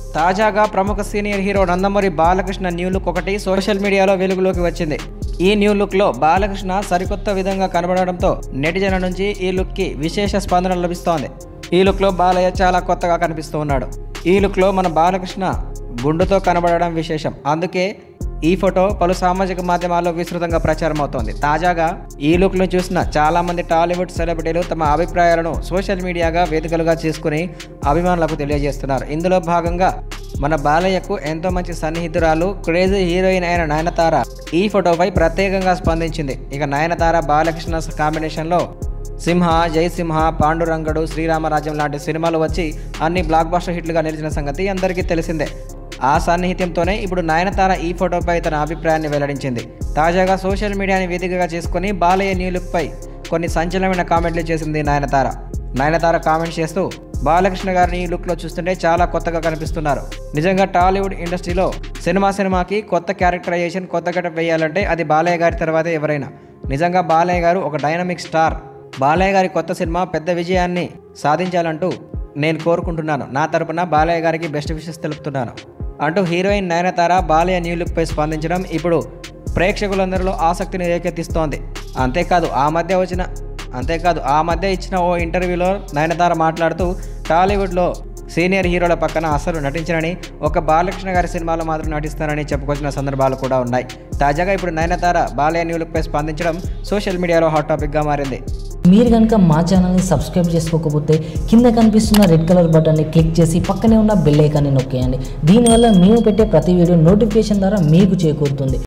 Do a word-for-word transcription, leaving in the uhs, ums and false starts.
తాజాగా ప్రముఖ senior hero Nandamuri Balakrishna new look ఒకటి సోషల్ మీడియాలో వెలుగులోకి వచ్చింది. ఈ న్యూ లుక్ లో బాలకృష్ణ సరికొత్త విధంగా కనబడడంతో నెటిజన్ల నుంచి ఈ లుక్ కి విశేష స్పందన లభిస్తోంది. ఈ లుక్ లో బాలయ్య చాలా కొత్తగా కనిపిస్తూ ఉన్నాడు. ఈ లుక్ లో మన బాలకృష్ణ గుండుతో కనబడడం విశేషం. అందుకే ఈ ఫోటో పలు సామాజిక మాధ్యమాల్లో విస్తృతంగా ప్రచారం అవుతోంది. తాజాగా ఈ లుక్ ను చూసిన చాలా మంది టాలీవుడ్ సెలబ్రిటీలు తమ అభిప్రాయాలను సోషల్ మీడియాగా వేదికలుగా చేసుకుని అభిమానులకు తెలియజేస్తున్నారు. ఇందులో భాగంగా మన బాలయ్యకు ఎంతో మంచి సన్నిహితురాలు క్రేజీ హీరోయిన్ అయిన నయనతార ఈ ఫోటోపై ప్రత్యేకంగా స్పందించింది. ఇక నయనతార బాలకృష్ణ కాంబినేషన్లో సింహ, జయసింహ, పాండురంగడు, శ్రీరామరాజ్యం లాంటి సినిమాలు వచ్చి అన్ని బ్లాక్ బస్టర్ హిట్లుగా నిలిచిన సంగతి అందరికీ తెలిసిందే. ఆ సాన్నిహిత్యంతోనే ఇప్పుడు నయనతార ఈ ఫోటోపై తన అభిప్రాయాన్ని వెల్లడించింది. తాజాగా సోషల్ మీడియాని వేదికగా చేసుకుని బాలయ్య న్యూ లుక్ పై కొన్ని సంచలనమైన కామెంట్లు చేసింది నయనతార. నయనతార కామెంట్ చేస్తూ బాలకృష్ణ గారిని ఈ లుక్ లో చూస్తుంటే చాలా కొత్తగా కనిపిస్తున్నారు. నిజంగా టాలీవుడ్ ఇండస్ట్రీలో సినిమా సినిమాకి కొత్త క్యారెక్టరైజేషన్, కొత్త గెటప్ వేయాలంటే అది బాలయ్య గారి తర్వాతే ఎవరైనా. నిజంగా బాలయ్య గారు ఒక డైనమిక్ స్టార్. బాలయ్య గారి కొత్త సినిమా పెద్ద విజయాన్ని సాధించాలంటూ నేను కోరుకుంటున్నాను. నా తరపున బాలయ్య గారికి బెస్ట్ విషెస్ తెలుపుతున్నాను అంటూ heroine Nayanthara Balayya new look పై స్పందించడం ఇప్పుడు ప్రేక్షకులందరిలో ఆసక్తిని రేకెత్తిస్తోంది. అంతేకాదు ఆ మధ్య వచ్చిన అంతేకాదు ఆ మధ్య ఇచ్చిన ఓ ఇంటర్వ్యూలో నయనతార మాట్లాడుతూ టాలీవుడ్లో సీనియర్ హీరోల పక్కన అసలు నటించనని, ఒక బాలకృష్ణ గారి సినిమాలో మాత్రం నటిస్తానని చెప్పుకొచ్చిన సందర్భాలు కూడా ఉన్నాయి. తాజాగా ఇప్పుడు నయనతార బాలయ్య న్యూ లుక్ పై స్పందించడం సోషల్ మీడియాలో హాట్ టాపిక్గా మారింది. మీరు కనుక మా ఛానల్ని సబ్స్క్రైబ్ చేసుకోకపోతే కింద కనిపిస్తున్న రెడ్ కలర్ బటన్ని క్లిక్ చేసి పక్కనే ఉన్న బెల్ ఐకాన్ని నొక్కేయండి. దీనివల్ల మేము పెట్టే ప్రతి వీడియో నోటిఫికేషన్ ద్వారా మీకు చేకూరుతుంది.